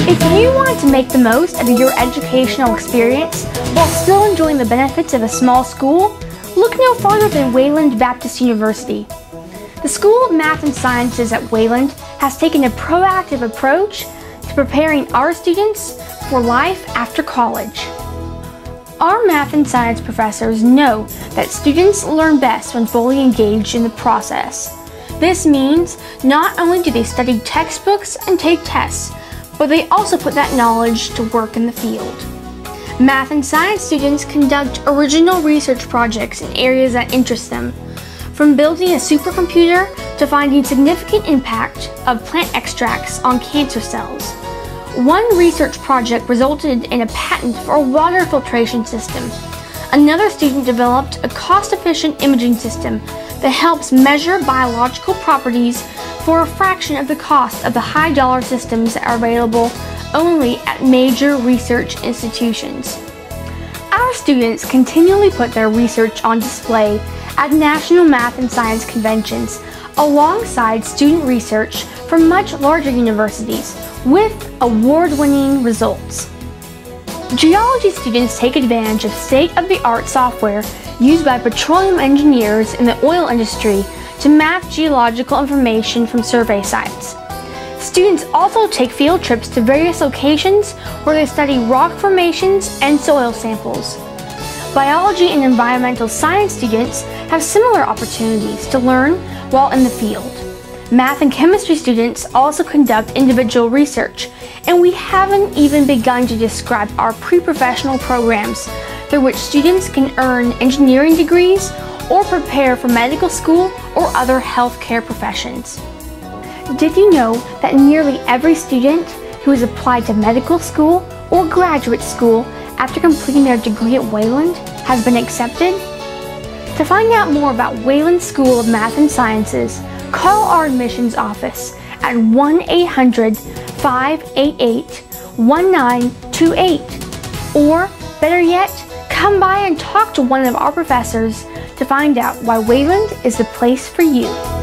If you want to make the most of your educational experience while still enjoying the benefits of a small school, look no farther than Wayland Baptist University. The School of Math and Sciences at Wayland has taken a proactive approach to preparing our students for life after college. Our math and science professors know that students learn best when fully engaged in the process. This means not only do they study textbooks and take tests, but they also put that knowledge to work in the field. Math and science students conduct original research projects in areas that interest them, from building a supercomputer to finding significant impact of plant extracts on cancer cells. One research project resulted in a patent for a water filtration system. Another student developed a cost-efficient imaging system that helps measure biological properties for a fraction of the cost of the high-dollar systems that are available only at major research institutions. Our students continually put their research on display at national math and science conventions alongside student research from much larger universities with award-winning results. Geology students take advantage of state-of-the-art software used by petroleum engineers in the oil industry to map geological information from survey sites. Students also take field trips to various locations where they study rock formations and soil samples. Biology and environmental science students have similar opportunities to learn while in the field. Math and chemistry students also conduct individual research, and we haven't even begun to describe our pre-professional programs through which students can earn engineering degrees or prepare for medical school or other healthcare professions. Did you know that nearly every student who has applied to medical school or graduate school after completing their degree at Wayland has been accepted? To find out more about Wayland School of Math and Sciences, call our admissions office at 1-800-588-1928, or better yet, come by and talk to one of our professors to find out why Wayland is the place for you.